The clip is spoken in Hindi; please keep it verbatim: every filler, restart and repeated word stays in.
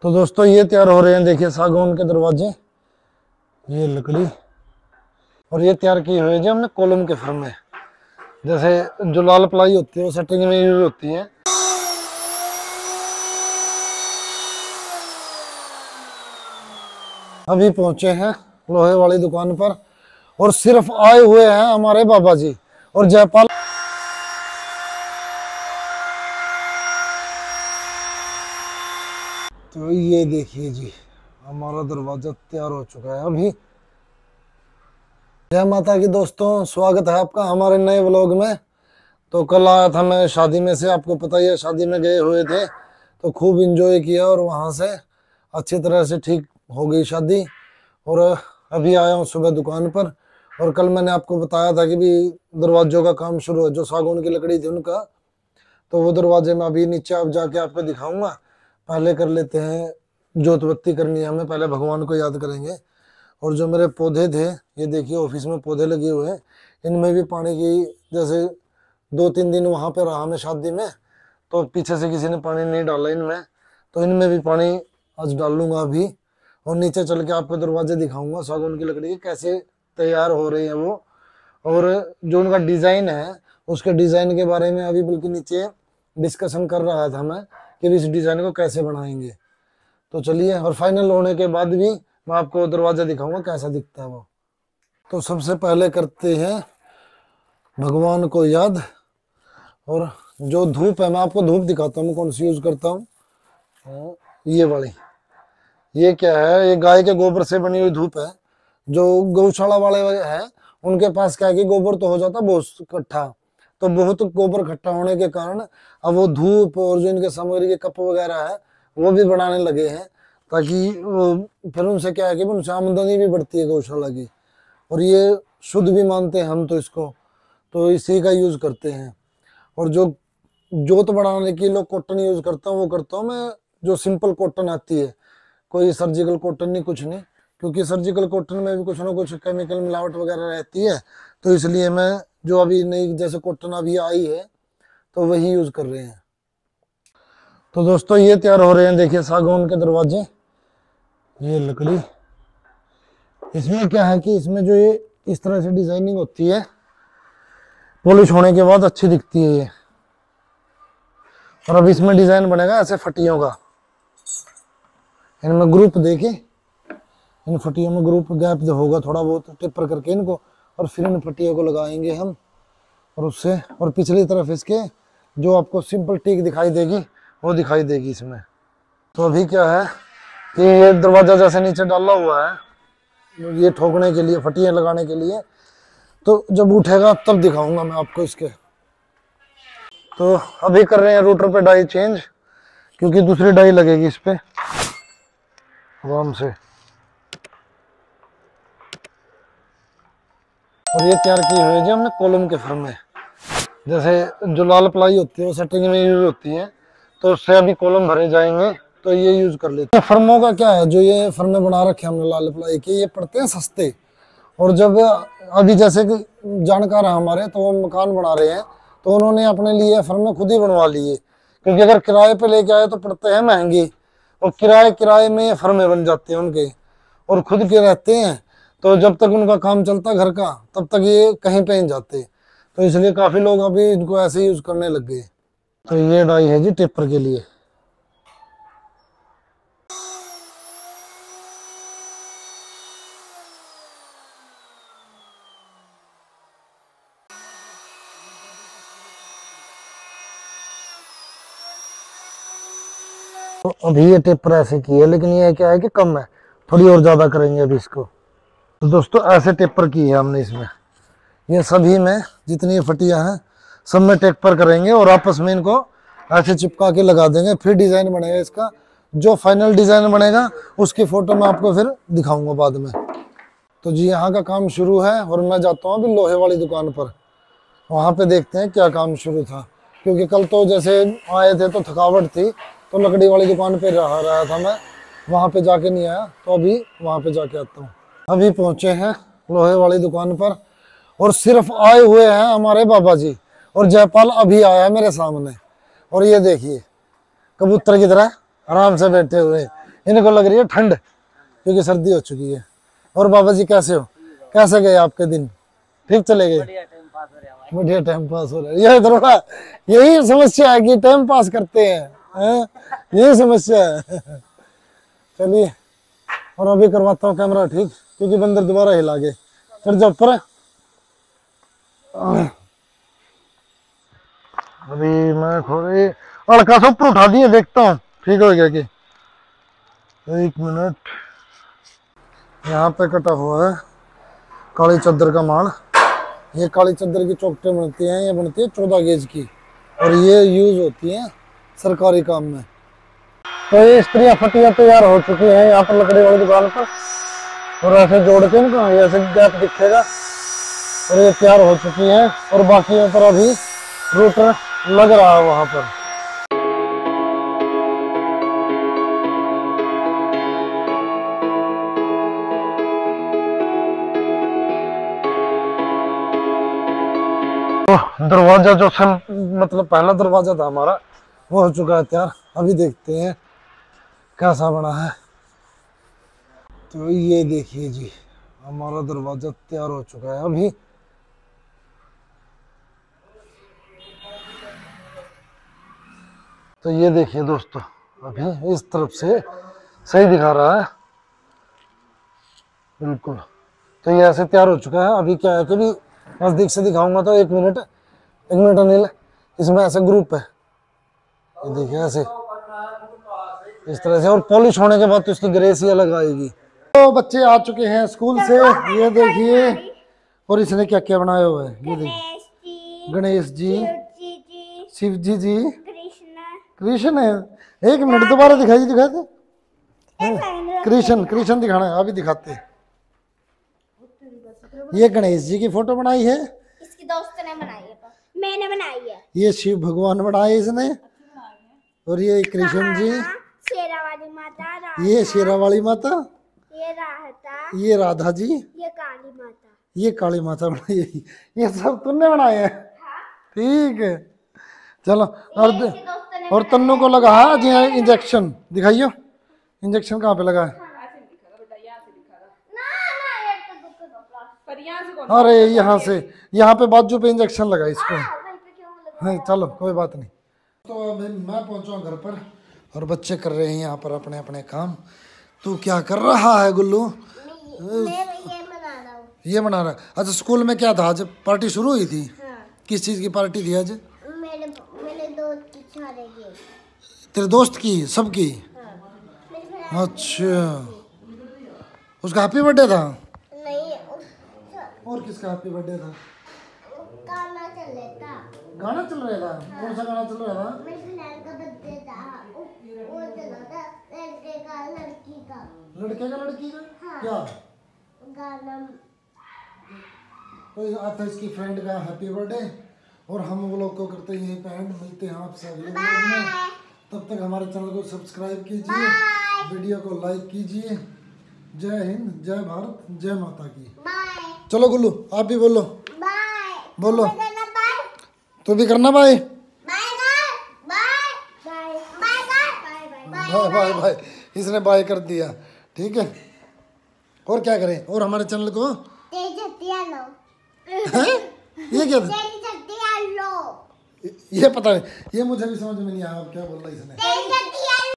तो दोस्तों ये तैयार हो रहे हैं, देखिए सागौन के दरवाजे, ये लकड़ी, और ये तैयार किए हुए जी हमने कॉलम के फर्म में। जैसे जो लाल प्लाई होती है वो सेटिंग में यूज होती है। अभी पहुंचे हैं लोहे वाली दुकान पर और सिर्फ आए हुए हैं हमारे बाबा जी और जयपाल। तो ये देखिए जी, हमारा दरवाजा तैयार हो चुका है अभी। जय माता की दोस्तों, स्वागत है आपका हमारे नए व्लॉग में। तो कल आया था मैं शादी में से, आपको पता ही है, शादी में गए हुए थे तो खूब एंजॉय किया और वहां से अच्छी तरह से ठीक हो गई शादी। और अभी आया हूँ सुबह दुकान पर। और कल मैंने आपको बताया था कि भी दरवाजों का काम शुरू है, जो सागौन की लकड़ी थी उनका। तो वो दरवाजे में अभी नीचे आप जाके आपको दिखाऊंगा। पहले कर लेते हैं, जोत बत्ती करनी है हमें, पहले भगवान को याद करेंगे। और जो मेरे पौधे थे, ये देखिए ऑफिस में पौधे लगे हुए हैं, इनमें भी पानी की, जैसे दो तीन दिन वहां पे रहा मैं शादी में, तो पीछे से किसी ने पानी नहीं डाला इनमें, तो इनमें भी पानी आज डाल लूंगा अभी। और नीचे चल के आपको दरवाजे दिखाऊंगा सागौन की लकड़ी के कैसे तैयार हो रहे हैं वो, और जो उनका डिजाइन है उसके डिजाइन के बारे में अभी बल्कि नीचे डिस्कशन कर रहा था मैं कि इस डिजाइन को कैसे बनाएंगे। तो चलिए, और फाइनल होने के बाद भी मैं आपको दरवाजा दिखाऊंगा कैसा दिखता है वो। तो सबसे पहले करते हैं भगवान को याद। और जो धूप है, मैं आपको धूप दिखाता हूँ कौन सी यूज करता हूँ। ये वाली, ये क्या है, ये गाय के गोबर से बनी हुई धूप है। जो गौशाला वाले हैं उनके पास क्या है कि गोबर तो हो जाता बहुत इकट्ठा, तो बहुत गोबर इकट्ठा होने के कारण अब वो धूप और जो इनके सामग्री के कप वगैरह है वो भी बनाने लगे हैं, ताकि वो फिर उनसे क्या है कि उनसे आमदनी भी बढ़ती है गौशाला की। और ये शुद्ध भी मानते हैं हम तो इसको, तो इसी का यूज करते हैं। और जो जोत बढ़ाने के लिए कॉटन यूज करता हूँ वो करता हूँ मैं, जो सिंपल कॉटन आती है, कोई सर्जिकल कॉटन नहीं, कुछ नहीं, क्योंकि सर्जिकल कॉटन में भी कुछ ना कुछ केमिकल मिलावट वगैरह रहती है। तो इसलिए मैं जो अभी नई जैसे कॉटन अभी आई है तो वही यूज कर रहे हैं। तो दोस्तों ये तैयार हो रहे हैं, देखिए सागौन के दरवाजे, ये लकड़ी। इसमें क्या है कि इसमें जो ये इस तरह से डिजाइनिंग होती है, पॉलिश होने के बाद अच्छी दिखती है ये। और अब इसमें डिजाइन बनेगा ऐसे फटियों का, इनमें ग्रुप देके, इन फटियों में ग्रुप गैप जो होगा थोड़ा बहुत टिपर करके इनको, और फिर इन फटियों को लगाएंगे हम। और उससे और पिछली तरफ इसके जो आपको सिंपल टीक दिखाई देगी वो दिखाई देगी इसमें। तो अभी क्या है कि ये दरवाजा जैसे नीचे डाला हुआ है ये ठोकने के लिए, फटियां लगाने के लिए, तो जब उठेगा तब दिखाऊंगा मैं आपको इसके। तो अभी कर रहे हैं रूटर पे डाई चेंज, क्योंकि दूसरी डाई लगेगी इस पे आराम से। और ये तैयार की हुई है जी हमने कॉलम के फर्म में। जैसे जो लाल प्लाई होती है वो सेटिंग में यूज होती है, तो उससे अभी कॉलम भरे जाएंगे तो ये यूज कर लेते हैं। फर्मों का क्या है, जो ये फर्मे बना रखे हमने लाल प्लाई के, ये पड़ते हैं सस्ते। और जब अभी जैसे कि जानकार है हमारे, तो वो मकान बना रहे हैं, तो उन्होंने अपने लिए फर्मे खुद ही बनवा लिए, क्योंकि अगर किराए पे लेके आए तो पड़ते हैं महंगे, और किराए किराए में ये फर्मे बन जाते हैं उनके, और खुद के रहते हैं, तो जब तक उनका काम चलता घर का तब तक ये कहीं पे नहीं जाते। तो इसलिए काफी लोग अभी इनको ऐसे यूज करने लग गए। तो ये डाई है जी टेपर के लिए। तो अभी ये टेपर ऐसे की है, लेकिन ये क्या है कि कम है, थोड़ी और ज्यादा करेंगे अभी इसको। तो दोस्तों ऐसे टेपर की है हमने इसमें, ये सभी में जितनी फटियां हैं सब में टेपर करेंगे और आपस में इनको ऐसे चिपका के लगा देंगे, फिर डिजाइन बनेगा इसका। जो फाइनल डिजाइन बनेगा उसकी फोटो मैं आपको फिर दिखाऊंगा बाद में। तो जी यहाँ का काम शुरू है और मैं जाता हूँ अभी लोहे वाली दुकान पर, वहाँ पे देखते हैं क्या काम शुरू था। क्योंकि कल तो जैसे आए थे तो थकावट थी, तो लकड़ी वाली दुकान पे रहा रहा था मैं, वहाँ पे जाके नहीं आया, तो अभी वहाँ पे जाके आता हूँ। अभी पहुँचे हैं लोहे वाली दुकान पर और सिर्फ आए हुए हैं हमारे बाबा जी और जयपाल अभी आया है मेरे सामने। और ये देखिए कबूतर की तरह आराम से बैठे हुए, इनको लग रही है ठंड क्योंकि सर्दी हो चुकी है। और बाबा जी कैसे हो, कैसे गए आपके दिन? ठीक चले गए? बढ़िया टाइम पास हो रहा है। यही थोड़ा यही समस्या है कि टाइम पास करते हैं, हैं? यही समस्या है। चलिए और अभी करवाता हूँ कैमरा ठीक, क्योंकि बंदर दोबारा हिला गए। फिर जब पर अभी मैं थोड़ी हल्का सा ऊपर उठा दिए, देखता हूँ ठीक हो गया कि। एक मिनट, यहाँ पे कटा हुआ है काली चादर का माल। ये काली चादर की चौकटें बनती हैं, ये बनती है चौदह गेज की और ये यूज होती है सरकारी काम में। तो ये स्त्रियाँ फटियाँ तैयार हो चुकी हैं यहाँ पर लकड़ी वाली दुकान पर, और ऐसे जोड़ के इनका ऐसे गैप दिखेगा और ये तैयार हो चुकी हैं। और बाकियों पर अभी रूटर लग रहा है वहां पर। तो दरवाजा जो से मतलब पहला दरवाजा था हमारा वो हो चुका है तैयार। अभी देखते हैं कैसा बना है। तो ये देखिए जी, हमारा दरवाजा तैयार हो चुका है अभी। तो ये देखिए दोस्तों, अभी इस तरफ से सही दिखा रहा है बिल्कुल। तो ये ऐसे तैयार हो चुका है। अभी क्या है कि भी नजदीक से दिखाऊंगा तो एक मिनट एक मिनट अनिल, इसमें ऐसे ग्रुप है, ये देखिए ऐसे इस तरह से। और पॉलिश होने के बाद तो इसकी ग्रेस ही अलग आएगी। तो बच्चे आ चुके हैं स्कूल से, ये देखिए। और इसने क्या क्या बनाया हुआ है, ये देखिए, गणेश जी, शिव जी जी, कृष्ण है। एक मिनट दोबारा दिखाई दिखाई दे, कृष्ण कृष्ण दिखाना है, अभी दिखाते हैं। ये गणेश जी की फोटो बनाई है, इसकी दोस्त ने बनाई है, मैंने बनाई है। ये शिव भगवान बनाए इसने। और ये कृष्ण जी, शेरा वाली माता, राधा, ये शेरा वाली माता, ये राधा, ये राधा जी, ये काली माता, ये काली माता बनाई है। ये सब तुमने बनाए हैं? ठीक है चलो। और और तन्नू को लगा है जी इंजेक्शन, दिखाइयो इंजेक्शन कहाँ पे लगा है? अरे यहाँ से, यहाँ पे बाजू पे इंजेक्शन लगा इसको। हाँ चलो कोई बात नहीं। तो अभी मैं पहुंचा घर पर और बच्चे कर रहे हैं यहाँ पर अपने अपने काम। तू क्या कर रहा है गुल्लू? मैं ये बना रहा हूँ। ये बना रहा है। अच्छा स्कूल में क्या था आज, पार्टी शुरू हुई थी? हाँ। किस चीज़ की पार्टी थी आज? मेरे मेरे दोस्त की शादी की। तेरे दोस्त की, सबकी? हाँ। अच्छा, उसका हैप्पी बर्थडे था? नहीं उस, और किसका हैप्पी बर्थडे था? गाना चल रहा था। गाना चल रहा था? हाँ। कौन सा गाना चल रहा था? मेरे फ्रेंड का बर्थडे था, वो चला था लड़के का लड़की का। लड़के का लड़की का? हाँ। क्या गाना? तो आज था इसकी फ्रेंड का हैप्पी बर्थडे। और हम वो लोग को करते हैं यहीं पे एंड, मिलते हैं आपसे अगले वीडियो में। तब तक हमारे चैनल को सब्सक्राइब कीजिए, वीडियो को लाइक कीजिए। जय हिंद, जय भारत, जय माता की। बाय। चलो गुल्लू आप भी बोलो। बाय बोलो। बाय। तो भी करना bye bye bye bye bye bye bye bye. इसने बाय कर दिया, ठीक है। और क्या करें, और हमारे चैनल को तेज हत्या लो। हैं? ये क्या था? तेज हत्या लो। ये पता नहीं, ये मुझे भी समझ में नहीं आया आप क्या बोल रहा है इसने। तेज हत्या